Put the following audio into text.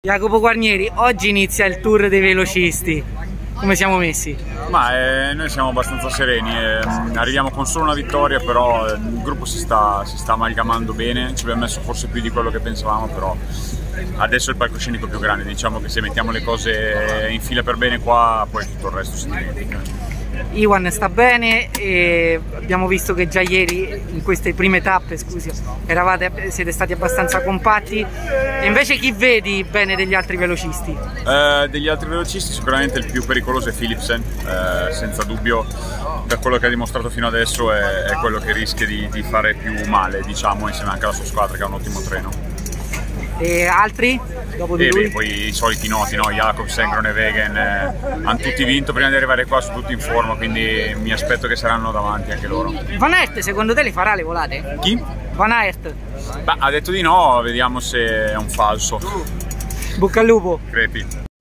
Jacopo Guarnieri, oggi inizia il tour dei velocisti. Come siamo messi? Noi siamo abbastanza sereni, arriviamo con solo una vittoria, però il gruppo si sta amalgamando bene, ci abbiamo messo forse più di quello che pensavamo, però adesso è il palcoscenico più grande, diciamo che se mettiamo le cose in fila per bene qua, poi tutto il resto si dimentica. Iwan sta bene e abbiamo visto che già ieri in queste prime tappe, scusi, siete stati abbastanza compatti. E invece chi vedi bene degli altri velocisti? Degli altri velocisti sicuramente il più pericoloso è Philipsen, senza dubbio, da quello che ha dimostrato fino adesso è quello che rischia di fare più male, diciamo, insieme anche alla sua squadra che ha un ottimo treno. E altri? Dopo di lui? Poi i soliti noti, no? Jacobsen, Groenewegen, hanno tutti vinto prima di arrivare qua, sono tutti in forma, quindi mi aspetto che saranno davanti anche loro. Van Aert secondo te le farà le volate? Chi? Van Aert. Ha detto di no, vediamo se è un falso. Bocca al lupo. Crepi.